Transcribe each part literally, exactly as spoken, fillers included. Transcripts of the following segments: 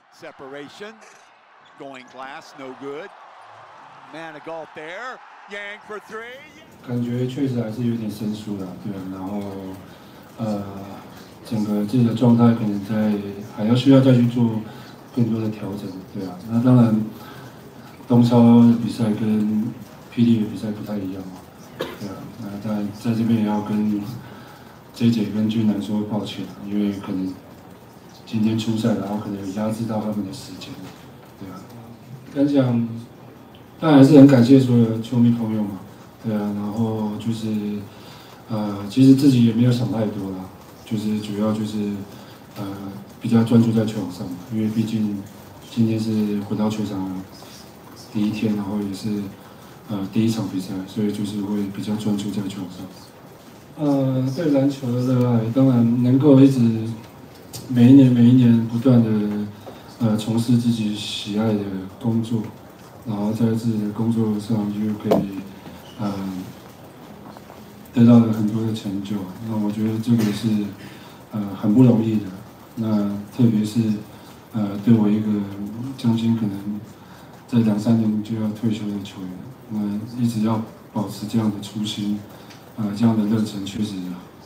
Separation, going glass, no good. Manigault there, Yang for three. 感觉确实还是有点生疏了，对啊，然后呃，整个自己的状态可能在还要需要再去做更多的调整，对啊。那当然，东超的比赛跟霹雳的比赛不太一样嘛，对啊。那但在这边也要跟 J J 跟俊男说抱歉，因为可能今天出赛，然后可能有压制到他们的时间，对啊。敢讲，当然还是很感谢所有的球迷朋友嘛，对啊。然后就是，呃，其实自己也没有想太多啦，就是主要就是呃比较专注在球场上嘛，因为毕竟今天是回到球场第一天，然后也是呃第一场比赛，所以就是会比较专注在球场上。 呃，对篮球的热爱，当然能够一直每一年每一年不断的呃从事自己喜爱的工作，然后在自己的工作上就可以呃得到了很多的成就。那我觉得这个是呃很不容易的。那特别是呃对我一个将近可能在两三年就要退休的球员，那一直要保持这样的初心。 呃，这样的热忱确实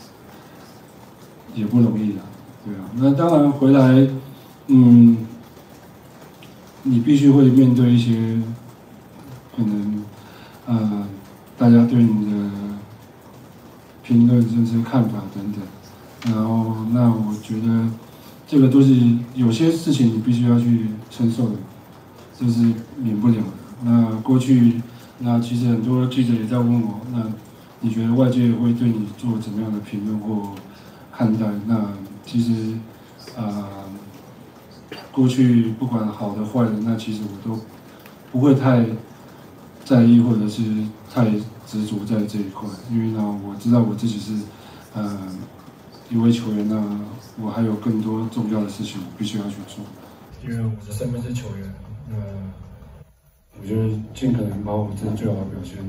也不容易啊，对啊。那当然回来，嗯，你必须会面对一些可能，呃，大家对你的评论甚至看法等等。然后，那我觉得这个都是有些事情你必须要去承受的，这是免不了的。那过去，那其实很多记者也在问我，那。 你觉得外界会对你做怎么样的评论或看待？那其实，呃，过去不管好的坏的，那其实我都不会太在意，或者是太执着在这一块，因为呢，我知道我自己是呃一位球员，那我还有更多重要的事情必须要去做。因为我的身份是球员，那我就尽可能把我自己最好的表现。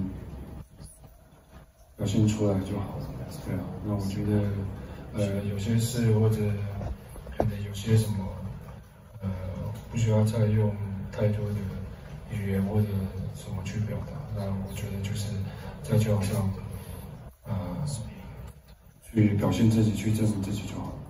表现出来就好了，对啊。那我觉得，呃，有些事或者可能有些什么，呃，不需要再用太多的语言或者什么去表达。那我觉得就是在球场上，呃，去表现自己，去证明自己就好了。